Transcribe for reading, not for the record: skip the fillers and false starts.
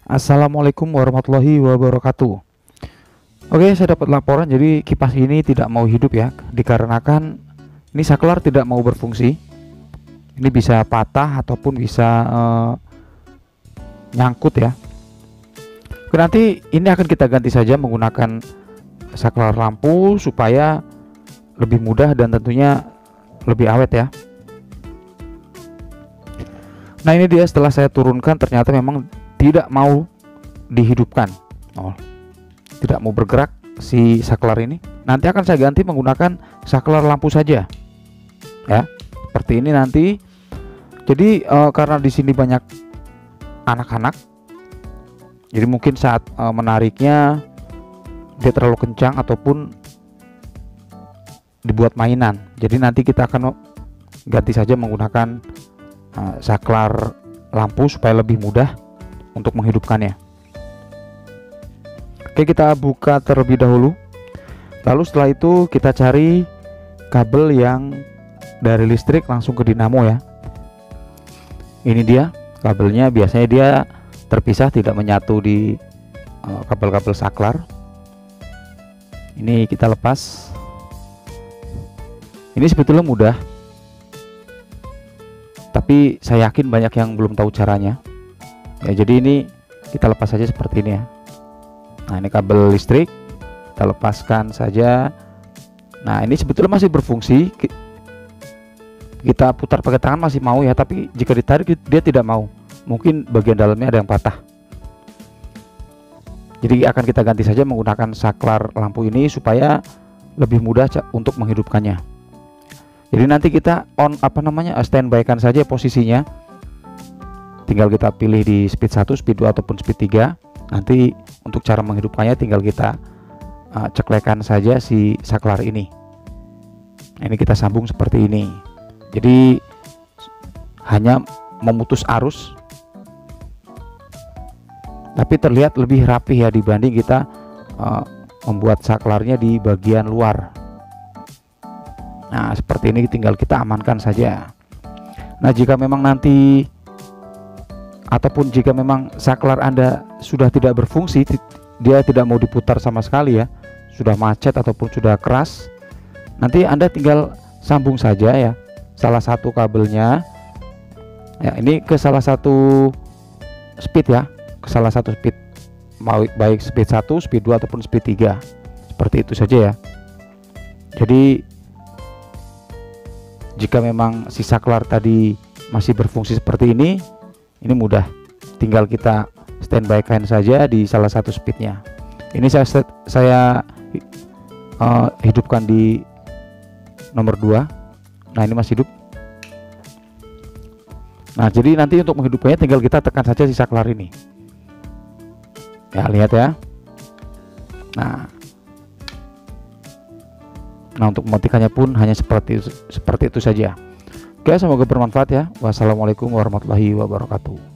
Assalamualaikum warahmatullahi wabarakatuh. Oke, saya dapat laporan jadi kipas ini tidak mau hidup ya, dikarenakan ini saklar tidak mau berfungsi. Ini bisa patah ataupun bisa nyangkut ya. Oke, nanti ini akan kita ganti saja menggunakan saklar lampu supaya lebih mudah dan tentunya lebih awet ya. Nah, ini dia setelah saya turunkan ternyata memang tidak mau dihidupkan. Tidak mau bergerak si saklar ini. Nanti akan saya ganti menggunakan saklar lampu saja ya, seperti ini nanti. Jadi karena di sini banyak anak-anak, jadi mungkin saat menariknya dia terlalu kencang ataupun dibuat mainan. Jadi nanti kita akan ganti saja menggunakan saklar lampu supaya lebih mudah untuk menghidupkannya. Oke, kita buka terlebih dahulu. Lalu setelah itu kita cari kabel yang dari listrik langsung ke dinamo ya. Ini dia kabelnya, biasanya dia terpisah, tidak menyatu di kabel-kabel saklar. Ini kita lepas. Ini sebetulnya mudah, tapi saya yakin banyak yang belum tahu caranya ya. Jadi ini kita lepas saja seperti ini ya. Nah, ini kabel listrik kita lepaskan saja. Nah, ini sebetulnya masih berfungsi, kita putar pakai tangan masih mau ya, tapi jika ditarik dia tidak mau, mungkin bagian dalamnya ada yang patah. Jadi akan kita ganti saja menggunakan saklar lampu ini supaya lebih mudah untuk menghidupkannya. Jadi nanti kita standby kan saja posisinya. Tinggal kita pilih di speed 1, speed 2 ataupun speed 3. Nanti untuk cara menghidupkannya tinggal kita ceklekan saja si saklar ini. Nah, ini kita sambung seperti ini. Jadi hanya memutus arus, tapi terlihat lebih rapih ya dibanding kita membuat saklarnya di bagian luar. Nah, seperti ini tinggal kita amankan saja. Nah, jika memang nanti ataupun jika memang saklar Anda sudah tidak berfungsi, dia tidak mau diputar sama sekali ya, sudah macet ataupun sudah keras, nanti Anda tinggal sambung saja ya salah satu kabelnya ya, ini ke salah satu speed ya, ke salah satu speed, baik speed 1, speed 2 ataupun speed 3. Seperti itu saja ya. Jadi jika memang si saklar tadi masih berfungsi seperti ini mudah, tinggal kita standby kan saja di salah satu speednya. Ini saya hidupkan di nomor 2. Nah, ini masih hidup. Nah, jadi nanti untuk menghidupkannya tinggal kita tekan saja si saklar ini ya, lihat ya. Nah, untuk mematikannya pun hanya seperti itu saja. Oke, semoga bermanfaat ya. Wassalamualaikum warahmatullahi wabarakatuh.